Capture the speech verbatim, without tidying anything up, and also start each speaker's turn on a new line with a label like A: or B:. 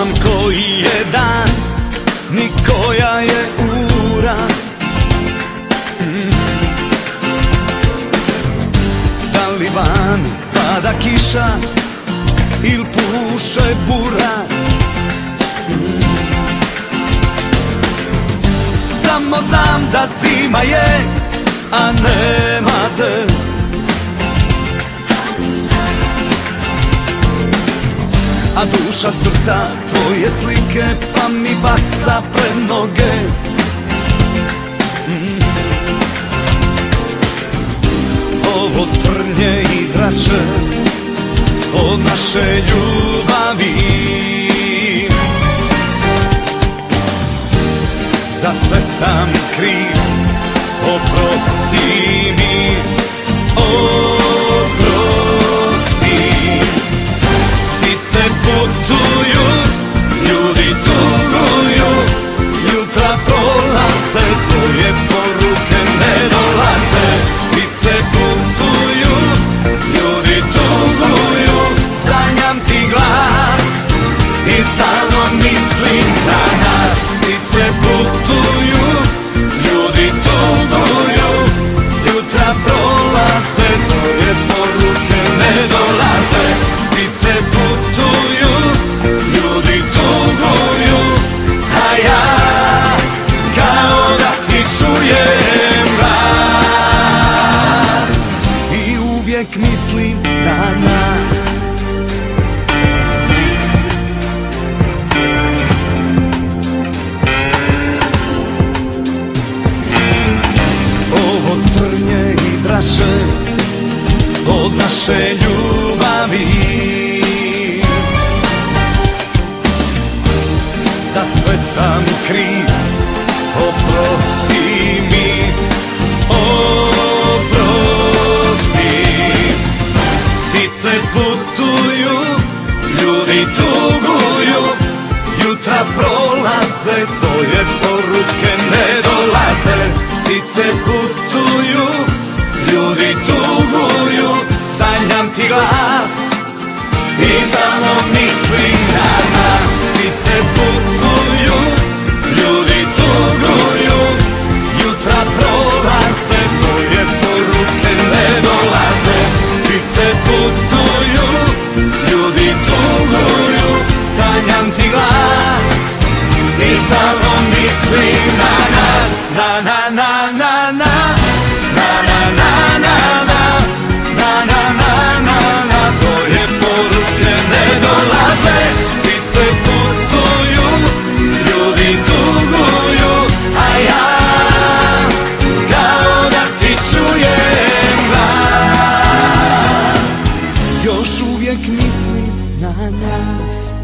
A: znam koji je dan, ni koja je ura. Da li van pada kiša il puše bura. Samo znam da zima je, a nema te. A duša crta tvoje slike, pa mi baca pred noge. Ovo trnje i drače od naše ljubavi. Za sve sam kriv, oprosti mi, oprosti. Ptice putuju, ljudi tuguju, jutra prolaze, tvoje poruke ne dolaze. Ptice putuju, ljudi tuguju, sanjam ti glas i stalno mislim na nas. Ptice putuju, ljudi tuguju, jutra prolaze, tvoje poruke ne dolaze. Ptice putuju, ljudi tuguju, a ja kao da ti čujem glas i uvijek mislim na nas. Ovo trnje i draže od naše ljubavi. Za sve sam kriv, oprosti mi, oprosti. Ptice putuju, ljudi tuguju, jutra prolaze, tvoje poruke ne dolaze. Ptice putuju, ljudi tuguju, sanjam ti glas i stalno mislim na nas. Ptice putuju, ljudi tuguju, jutra prolaze, tvoje poruke ne dolaze. Ptice putuju, ljudi tuguju, sanjam ti glas i stalno mislim na nas. Na na na na na, na na na na na, na na na na na, tvoje poruke ne dolaze. Ptice putuju, ljudi tuguju, a ja kao da ti čujem glas. Još uvijek mislim na nas.